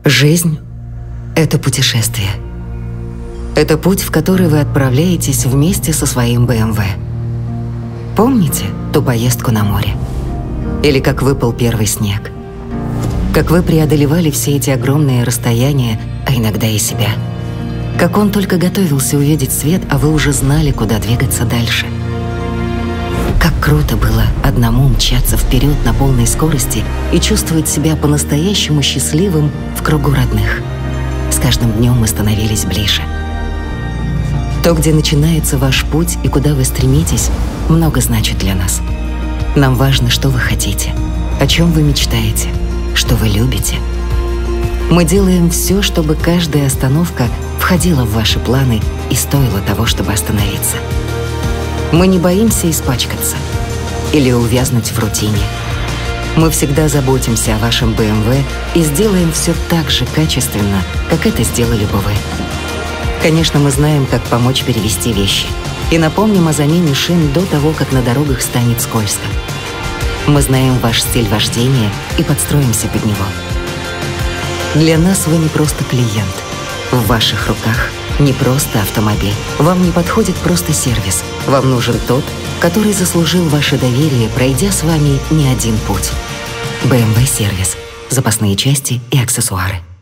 Жизнь – это путешествие. Это путь, в который вы отправляетесь вместе со своим БМВ. Помните ту поездку на море? Или как выпал первый снег? Как вы преодолевали все эти огромные расстояния, а иногда и себя? Как он только готовился увидеть свет, а вы уже знали, куда двигаться дальше? Как круто было одному мчаться вперед на полной скорости и чувствовать себя по-настоящему счастливым в кругу родных. С каждым днем мы становились ближе. То, где начинается ваш путь и куда вы стремитесь, много значит для нас. Нам важно, что вы хотите, о чем вы мечтаете, что вы любите. Мы делаем все, чтобы каждая остановка входила в ваши планы и стоила того, чтобы остановиться. Мы не боимся испачкаться или увязнуть в рутине. Мы всегда заботимся о вашем БМВ и сделаем все так же качественно, как это сделали бы вы. Конечно, мы знаем, как помочь перевести вещи, и напомним о замене шин до того, как на дорогах станет скользко. Мы знаем ваш стиль вождения и подстроимся под него. Для нас вы не просто клиент. В ваших руках не просто автомобиль. Вам не подходит просто сервис. Вам нужен тот, который заслужил ваше доверие, пройдя с вами не один путь. BMW сервис. Запасные части и аксессуары.